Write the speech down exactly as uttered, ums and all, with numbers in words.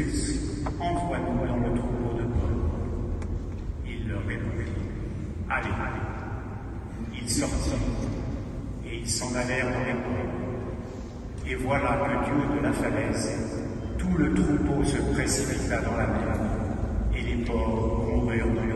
Fils, envoie-nous dans le troupeau de porcs. Il leur répondit, allez, allez. Ils sortirent, et ils s'en allèrent dans les porcs. Et voilà que Dieu de la falaise, tout le troupeau se précipita dans la mer, et les porcs moururent dans